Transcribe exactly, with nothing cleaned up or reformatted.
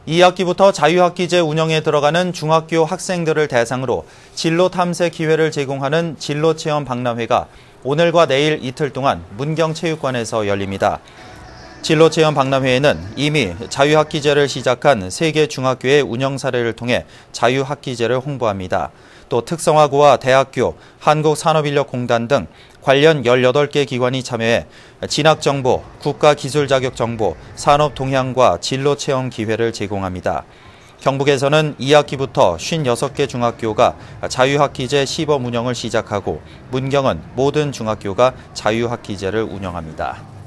이 학기부터 자유학기제 운영에 들어가는 중학교 학생들을 대상으로 진로 탐색 기회를 제공하는 진로체험 박람회가 오늘과 내일 이틀 동안 문경체육관에서 열립니다. 진로체험 박람회에는 이미 자유학기제를 시작한 세 개 중학교의 운영 사례를 통해 자유학기제를 홍보합니다. 또 특성화고와 대학교, 한국산업인력공단 등 관련 열여덟 개 기관이 참여해 진학정보, 국가기술자격정보, 산업동향과 진로체험 기회를 제공합니다. 경북에서는 이 학기부터 오십육 개 중학교가 자유학기제 시범 운영을 시작하고 문경은 모든 중학교가 자유학기제를 운영합니다.